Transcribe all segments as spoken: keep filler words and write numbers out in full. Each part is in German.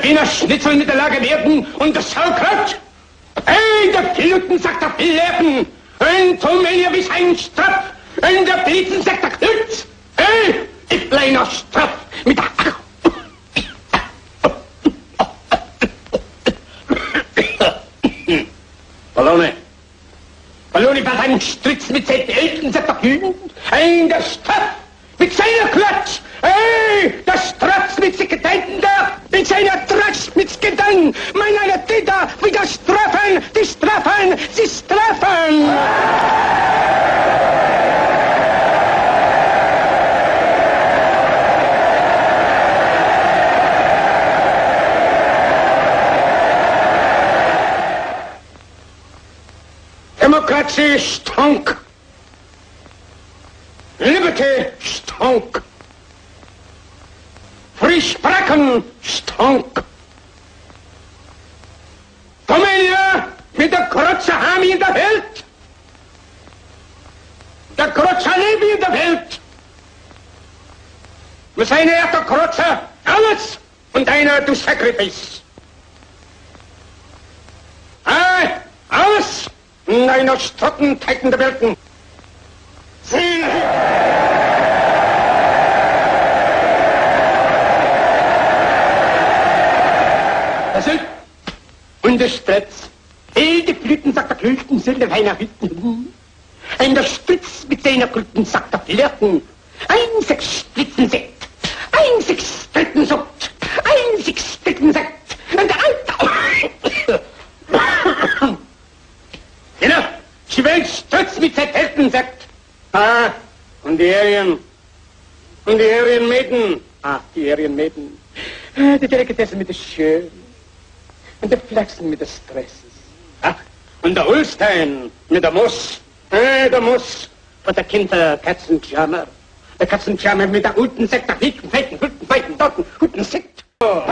einer Schnitzel mit der Lage werden und das Saukraut. Ey, der Piluten sagt der Fleppen, und Tomelia wie ein Strapf, und der Blitzen sagt der Klutz. Ey, ich kleiner Strapf mit der... Ballone. Ballone war ein Stritz mit seinen Eltern, sagt der Kühn. Ein der Strapf mit seiner Klatsch. Ey, der Strapf mit sich Gedanken da, mit seiner Tratsch mit Gedanken. Meine Täter wieder strafen, die strafen, sie strafen. Demokratie stunk. Liberty stunk. Frischbracken stunk. Familie mit der Krotze haben in der Welt. Der Krotze leben in der Welt. Wir sind einer der Krotze alles und einer du Sacrifice. Ah, alles. Einer Strotten teiten der Welten. Sie... Das ist... Und der Stritz. Ey, die Blüten sagt der Klüchten sind der Weiner Hütten. Ein der Stritz mit seiner Klüten sagt der Flirten. Ein sechs Splitzen Sekt. Ein sechs Splitten Sucht. Ein sechs Splitten Sekt. Und der Alter... Genau, sie will Stütz mit Zertelten sagt. Ah, und die Arien. Und die Arienmäden. Ah, die Arienmäden. Ah, die Delikatessen mit der Schön. Und der Flachsen mit der Stresses. Ah, und der Ulstein mit der Muss. Ah, der Muss. Und der Kind der Katzenjammer. Der Katzenjammer mit der guten Sekt, der Hicken, Feiten, Hütten, Feiten, Dotten, guten Sekt. Oh.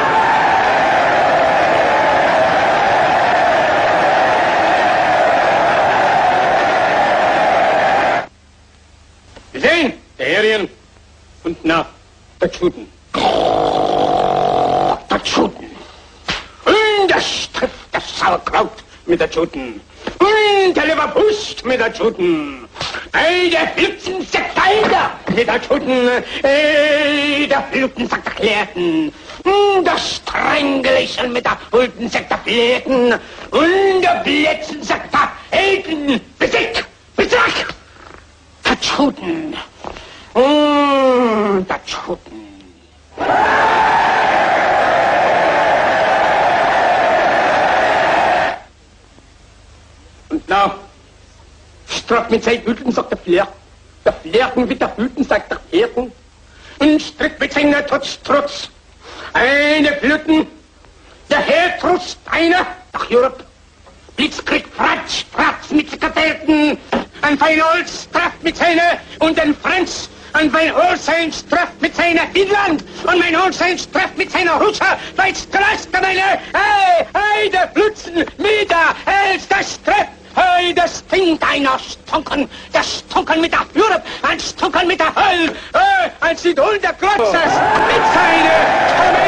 Sie sehen, der Arien und na, der Tschuten. Der Tschuten. Und der Striff, das Sauerkraut mit der Tschuten. Und der Leberwurst mit der Tschuten. Ey, der Flitzen sagt einer mit der Tschuten. Ey, der Fluten sagt der Klärten. Und der Strenglächeln mit der Hulten sagt der Fläten. Und der Blitzen sagt der Elten. Besick, besick. Der Tschuten. Oh, der Tschuten. Und na, Straff mit seinen Hüten sagt der Flirt. Der Flirten mit der Hüten sagt der Flirten. Und Stritt mit seiner Trotz-Trotz. Eine Flüten, der Herr Trust, einer, nach Europe. Blitzkrieg, Fratsch, Fratz mit Kartelten. Ein Feinholz trafft mit seiner und ein Franz. Und mein Holstein trafft mit seiner Finnland. Und mein Holstein trafft mit seiner Russer. Weil's Kraske meine, hey, hey, der Flutzen, wieder, als das trefft. Hey, das stinkt einer Stunken, das Stunken mit der Führer, ein Stunken mit der Hölle, hey, als Idol der Klotzers, mit seiner